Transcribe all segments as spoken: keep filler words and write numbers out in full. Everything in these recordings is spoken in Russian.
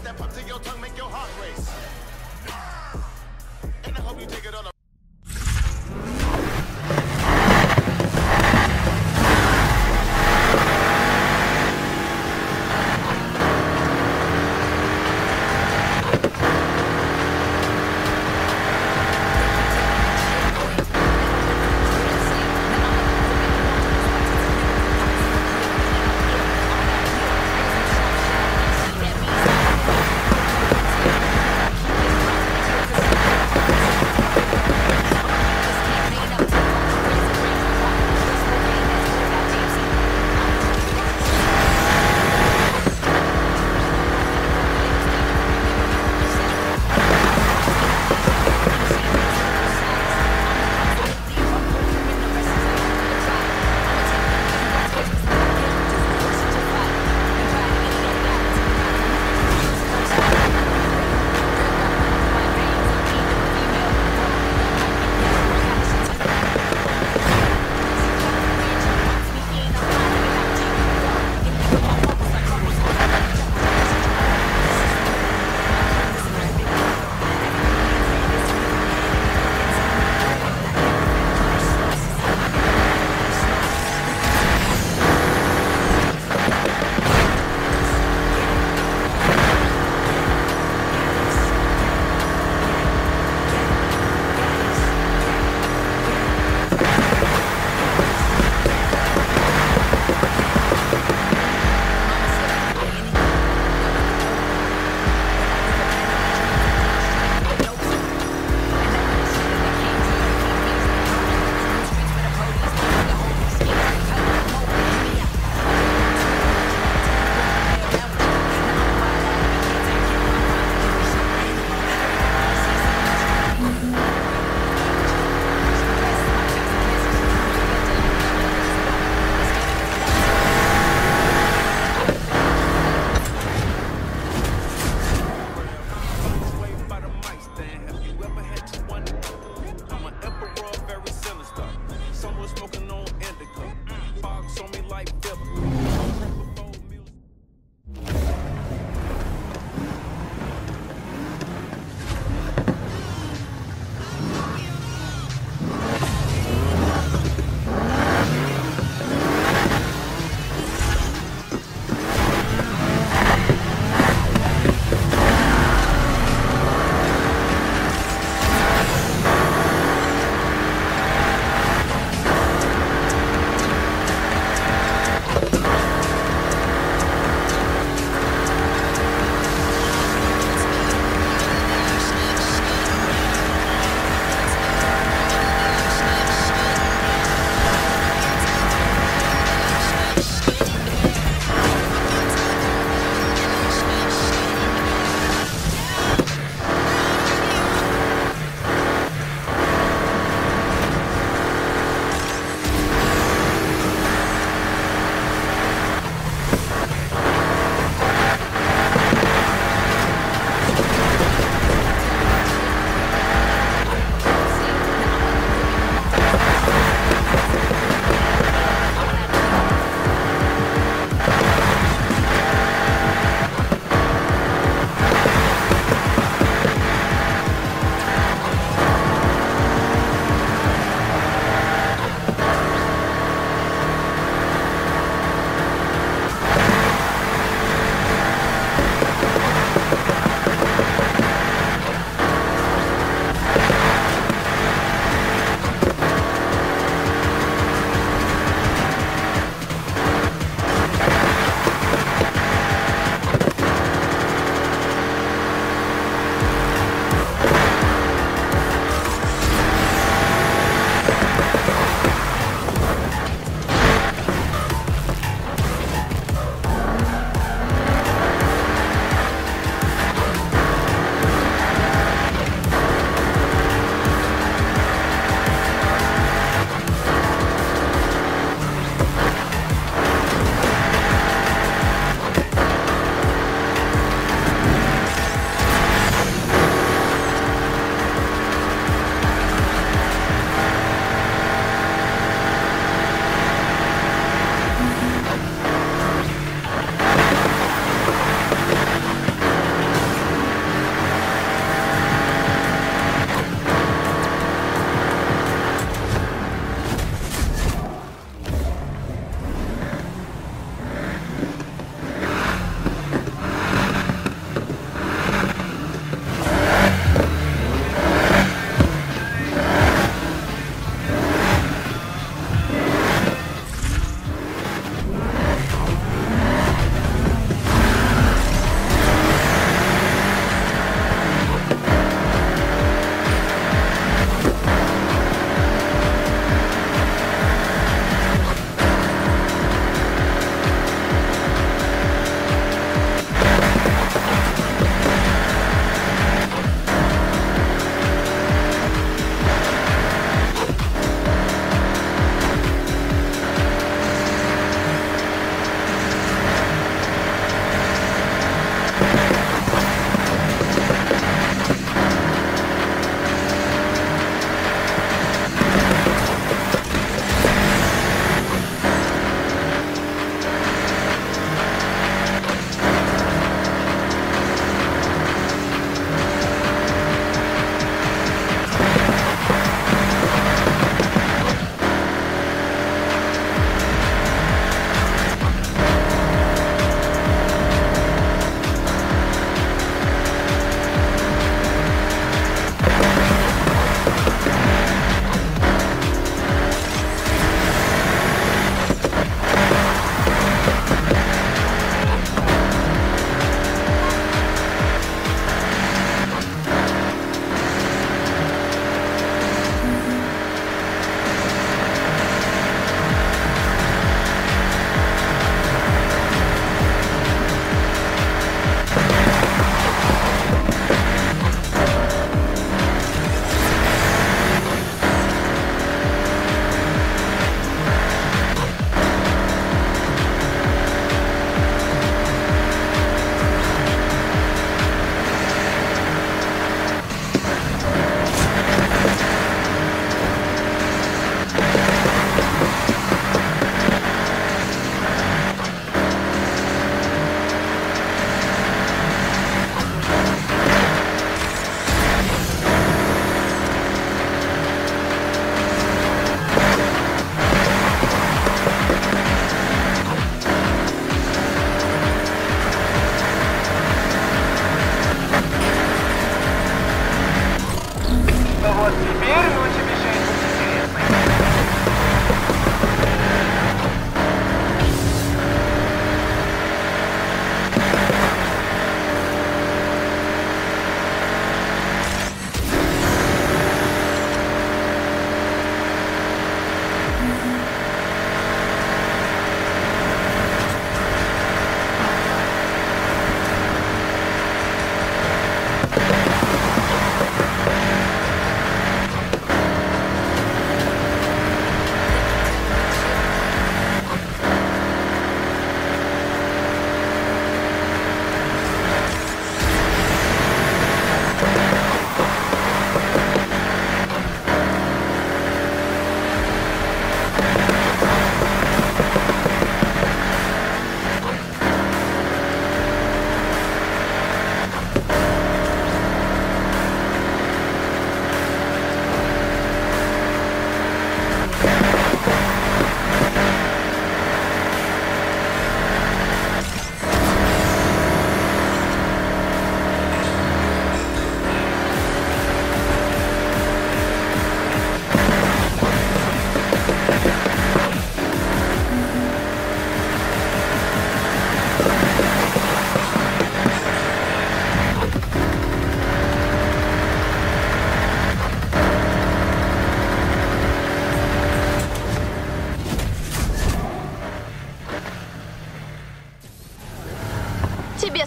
that pop to your tongue, make your heart race. And I hope you take it on a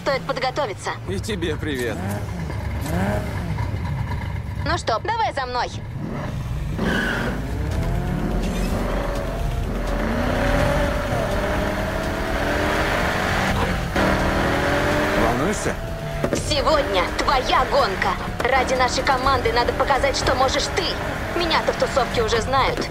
стоит подготовиться. И тебе привет. Ну что, давай за мной. Волнуешься? Сегодня твоя гонка. Ради нашей команды надо показать, что можешь ты. Меня-то в тусовке уже знают.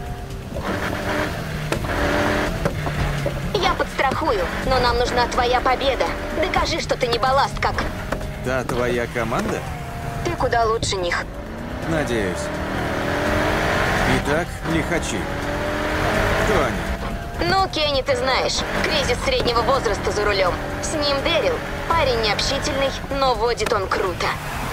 Я подстрахую, но нам нужна твоя победа. Докажи, что ты не балласт, как... Да, твоя команда? Ты куда лучше них. Надеюсь. Итак, лихачи. Кто они? Ну, Кенни, ты знаешь. Кризис среднего возраста за рулем. С ним Дэрил. Парень необщительный, но водит он круто.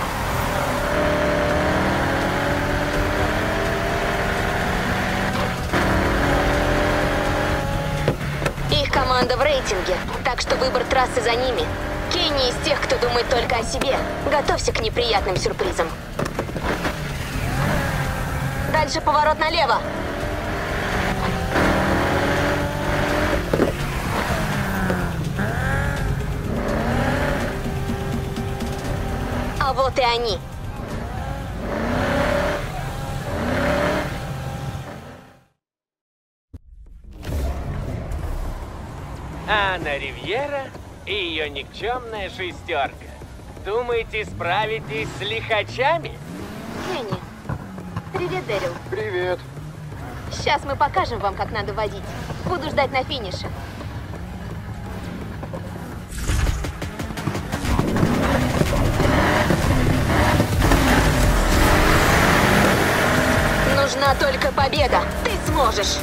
Их команда в рейтинге, так что выбор трассы за ними. Кенни из тех, кто думает только о себе. Готовься к неприятным сюрпризам. Дальше поворот налево. А вот и они. Анна Ривьера и ее никчемная шестерка. Думаете, справитесь с лихачами? Кенни. Привет, Дэрил. Привет. Сейчас мы покажем вам, как надо водить. Буду ждать на финише. Нужна только победа. Ты сможешь.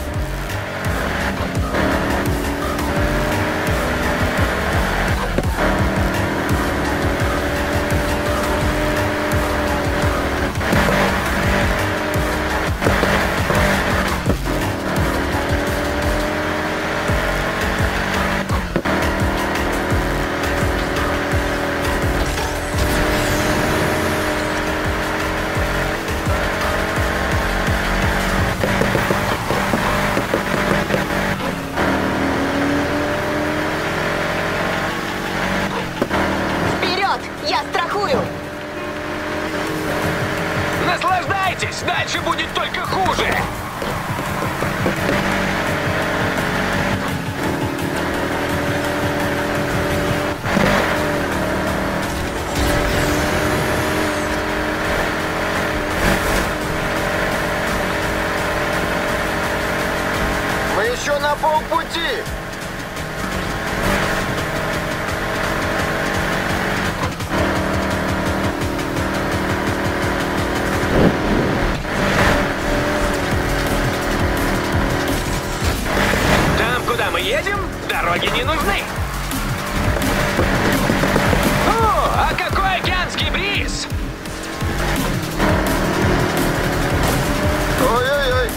Я страхую! Наслаждайтесь! Дальше будет только хуже! Мы еще на полпути. Куда мы едем, дороги не нужны. О, а какой океанский бриз! Ой-ой-ой.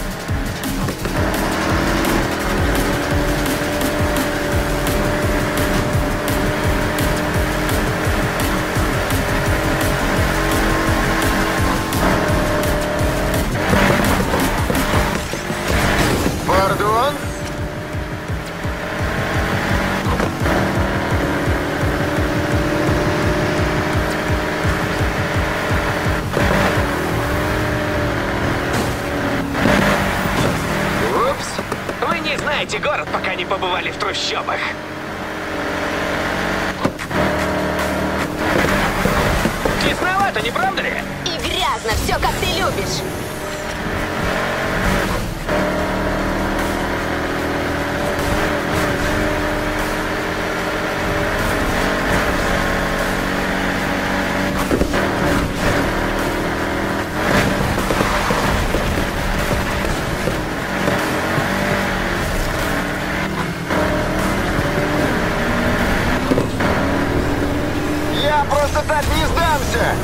Пардон? Вы не знаете город, пока не побывали в трущобах. Тесновато, не правда ли? И грязно, все как ты любишь. Я просто так не сдамся!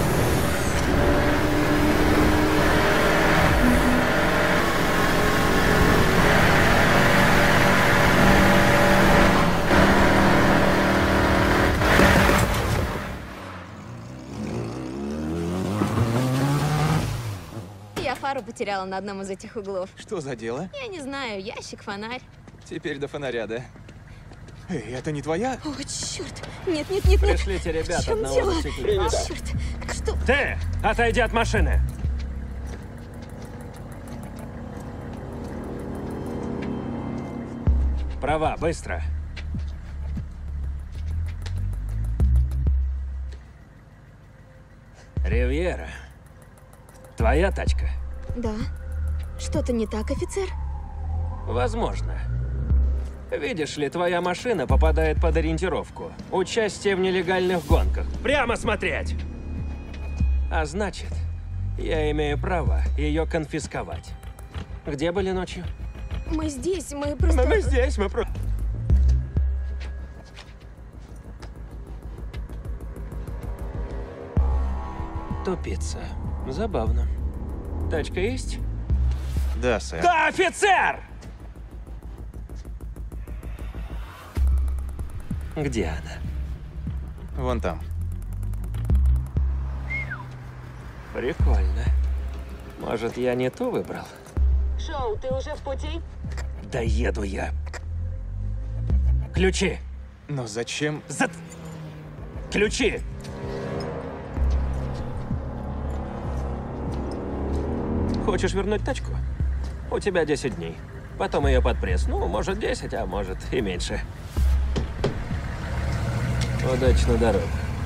Я фару потеряла на одном из этих углов. Что за дело? Я не знаю, ящик, фонарь. Теперь до фонаря, да? Эй, это не твоя? О, черт! Нет, нет, нет, нет! Пришлите ребят В чем одного дело? мотоциклиста. Черт! Что? Ты! Отойди от машины! Права, быстро. Ривьера. Твоя тачка? Да. Что-то не так, офицер? Возможно. Видишь ли, твоя машина попадает под ориентировку. Участие в нелегальных гонках. Прямо смотреть! А значит, я имею право ее конфисковать. Где были ночью? Мы здесь, мы просто... Мы здесь, мы просто... Тупица. Забавно. Тачка есть? Да, сэр. Да, офицер! Где она? Вон там. Прикольно. Может, я не ту выбрал? Шоу, ты уже в пути? Да еду я. Ключи! Но зачем? За... Ключи! Хочешь вернуть тачку? У тебя десять дней. Потом ее под пресс. Ну, может, десять, а может и меньше. Удачи на дорогу.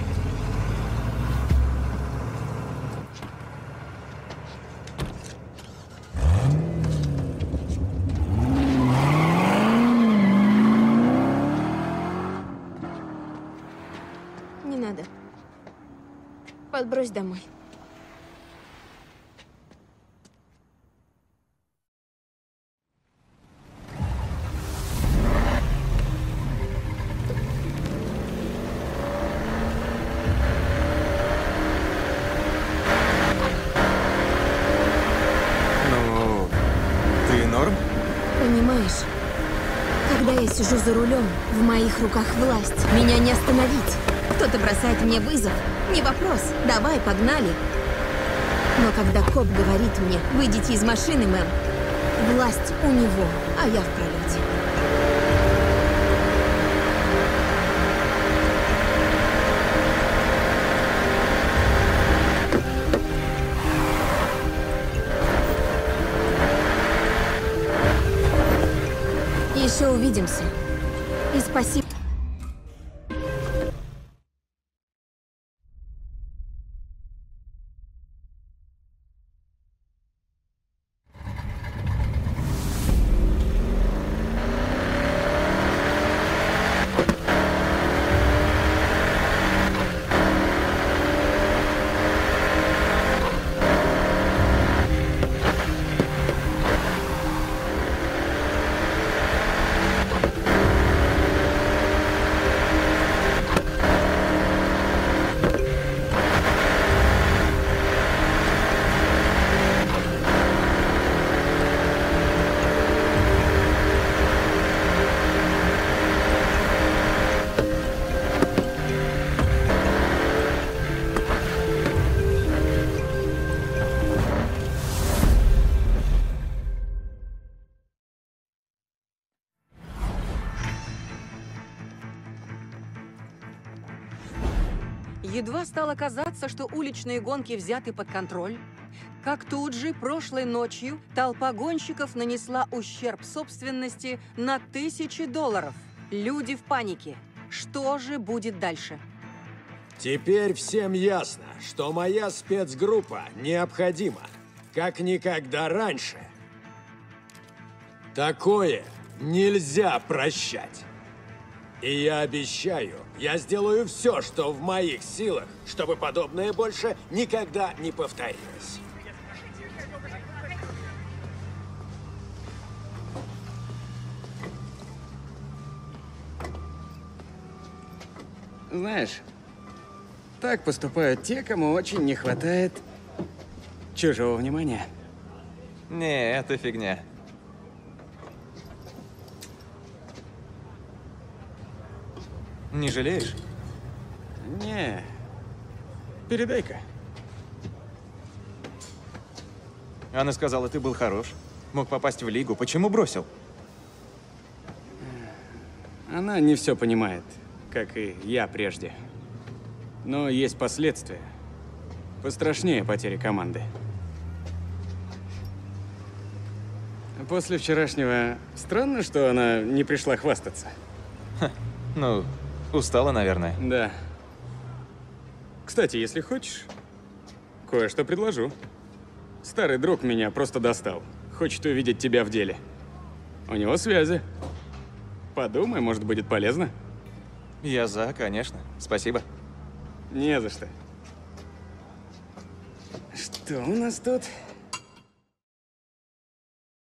Не надо. Подбрось домой. Ну, ты норм? Понимаешь, когда я сижу за рулем, в моих руках власть. Меня не остановить. Кто-то бросает мне вызов. Не вопрос. Давай, погнали. Но когда коп говорит мне, выйдите из машины, мэм, власть у него, а я в пролете. Еще увидимся. И спасибо. Едва стало казаться, что уличные гонки взяты под контроль, как тут же прошлой ночью толпа гонщиков нанесла ущерб собственности на тысячи долларов. Люди в панике. Что же будет дальше? Теперь всем ясно, что моя спецгруппа необходима, как никогда раньше. Такое нельзя прощать. И я обещаю, я сделаю все, что в моих силах, чтобы подобное больше никогда не повторилось. Знаешь, так поступают те, кому очень не хватает чужого внимания. Не, это фигня. Не жалеешь? Не. Передай-ка. Она сказала, ты был хорош. Мог попасть в лигу. Почему бросил? Она не все понимает, как и я прежде. Но есть последствия. Пострашнее потери команды. После вчерашнего странно, что она не пришла хвастаться. Ну, устала, наверное. Да. Кстати, если хочешь, кое-что предложу. Старый друг меня просто достал. Хочет увидеть тебя в деле. У него связи. Подумай, может, будет полезно. Я за, конечно. Спасибо. Не за что. Что у нас тут?